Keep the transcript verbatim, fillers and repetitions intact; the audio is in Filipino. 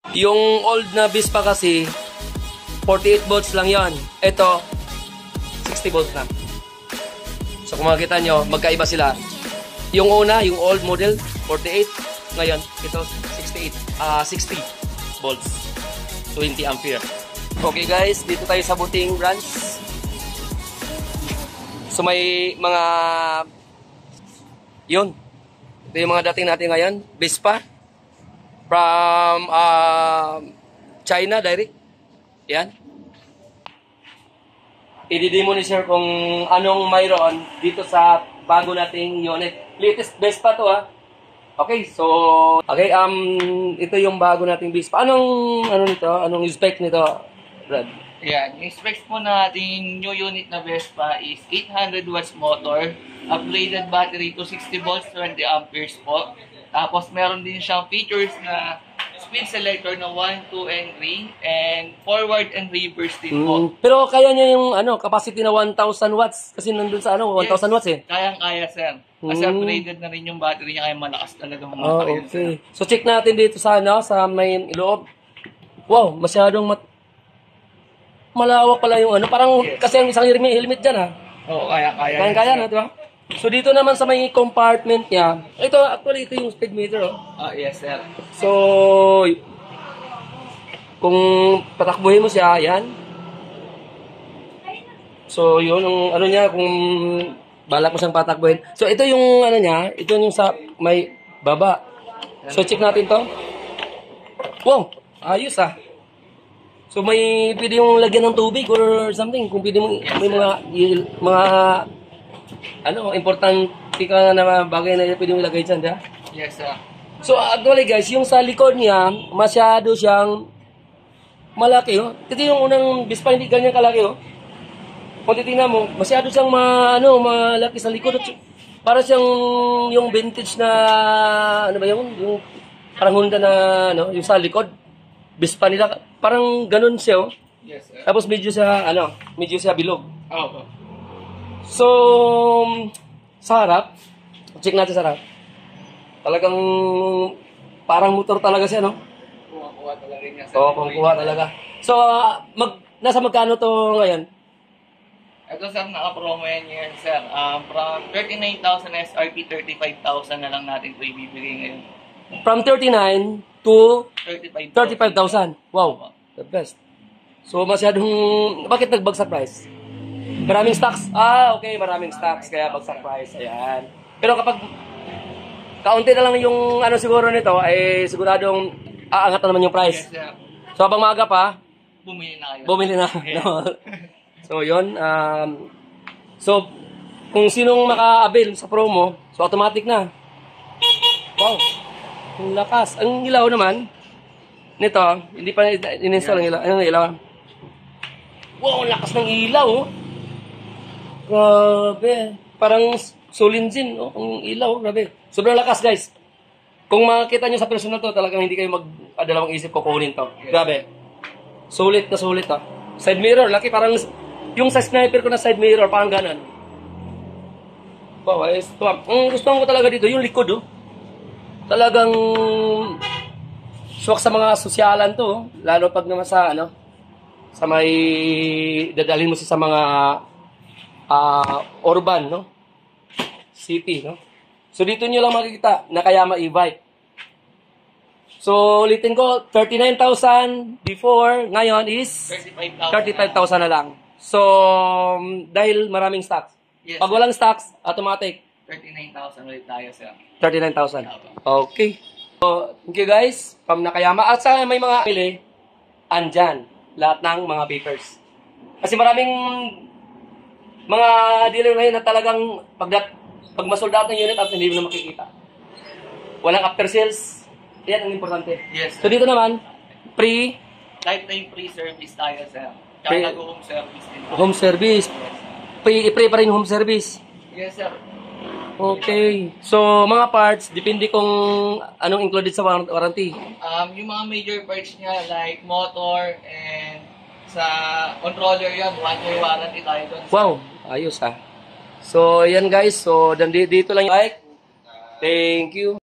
Yung old na Vespa kasi, forty-eight volts lang yon. Ito, sixty volts na. So kung makikita nyo, magkaiba sila. Yung una, yung old model, forty-eight. Ngayon, ito, sixty-eight, uh, sixty volts. twenty ampere. Okay guys, dito tayo sa Buting branch. So may mga, yun. Ito yung mga dating natin ngayon. Vespa. From uh, China, direct. Yan. I-demo ni sir kung anong mayroon dito sa bago nating unit. Latest Vespa to ha. Okay, so okay, um ito yung bago nating Vespa. Anong ano nito? Anong spec nito, Brad? Yan, yung specs po nating new unit na Vespa is eight hundred watts motor, upgraded battery to sixty volts, twenty amperes po. Tapos meron din siyang features na speed selector na one, two, and three, and forward and reverse din po. Mm, pero kaya niya yung ano, capacity na one thousand watts kasi nandun sa ano, one thousand watts eh. Kayang-kaya, sir. Kasi Mm. upgraded na rin yung battery niya, kaya malakas talaga mga Oh, kaya, okay. sir. So check natin dito sa ano, sa may loob. Wow, masyadong mat malawak pala yung ano, parang Yes. kasi ang isang helmet, helmet diyan ha. Oo, kaya-kaya. Kaya-kaya na, di ba? So dito naman sa may compartment niya, ito actually ito yung speedometer oh. Ah, yes, sir. So kung patakbuhin mo siya, yan. So yun ang ano niya kung balak mo siyang patakbuhin. So ito yung ano niya, ito yung sa may baba. So check natin to. Wow, ayos ah. So may pwede yung lagyan ng tubig or something, kung pwede mo may mga mga ano, importante ka na bagay na pwede mo ilagay dyan, ha? Yes, sir. So, actually guys, yung sa likod niya, masyado siyang malaki, oh. Ito yung unang Vespa, hindi ganyan kalaki, oh. Kung titingnan mo, masyado siyang ma, ano, malaki sa likod. Para siyang yung vintage na, ano ba yun? Yung parang Honda na, ano, yung sa likod. Vespa nila, parang ganun siya, oh. Yes, sir. Tapos medyo siya, ano, medyo siya bilog. Oo. So, sa harap, check natin sa harap. Talagang parang motor talaga siya, no? Kuha-kuha talaga niya. Oo, kuha talaga. So, mag, nasa magkano to ngayon? Ito, sir, naka-promo yan yan, sir. Um, from thirty-nine thousand S R P, thirty-five thousand na lang natin ito ibibigay ngayon. From thirty-nine to thirty-five thousand. Wow, the best. So, masyadong, bakit nagbagsak price? Maraming stocks. Ah, okay, maraming stocks, kaya bagsak price. Ayan. Pero kapag kaunti na lang yung ano siguro nito, ay siguradong aangat na naman yung price. Yes, sir. So, habang maaga pa, Bumili na kayo. bumili na. Yeah. No? So, yun. Um, so, kung sinong maka-avail sa promo, so automatic na. Wow. Ang lakas. Ang ilaw naman, nito, hindi pa in-install ang ilaw. Anong ilaw? Wow, ang lakas ng ilaw. Oh. Grabe. Parang sulinsin. Oh, ang ilaw. Grabe. Sobrang lakas, guys. Kung makikita nyo sa personal to, talagang hindi kayo mag-adalawang isip ko kunin to. Grabe. Sulit na sulit, ah. Side mirror, laki. Parang yung sa sniper ko na side mirror, parang ganon. Wow, ayos. Ang gusto ko talaga dito, yung likod, oh. Talagang swak sa mga sosyalan to, oh. Lalo pag naman sa, ano, sa may dadalhin mo siya sa mga uh, urban, no? City, no? So, dito nyo lang makikita na Kayama e-bike. So, ulitin ko, thirty-nine thousand before, ngayon is thirty-five thousand na lang. So, dahil maraming stocks. Yes, Pag walang stocks, automatic. thirty-nine thousand ulit tayo, sir. thirty-nine thousand. Okay. So, thank you guys. From Nakayama. At sa may mga pili, andyan. Lahat ng mga papers. Kasi maraming mga dealer ngayon na talagang pag, pag masold out ng unit at hindi mo na makikita. Walang after sales. Yan ang importante. Yes, So, dito naman, free lifetime free service tayo, sir. Free- Kaya nag-home service din. home service. Free, free pa rin home service. Yes, sir. Okay. So, mga parts, depende kung anong included sa war- warranty. Um, yung mga major parts niya, like motor and sa controller yan, one year warranty tayo doon. Wow, ayos ah. So, yan guys. So, dandi- dito lang yung bike. Thank you.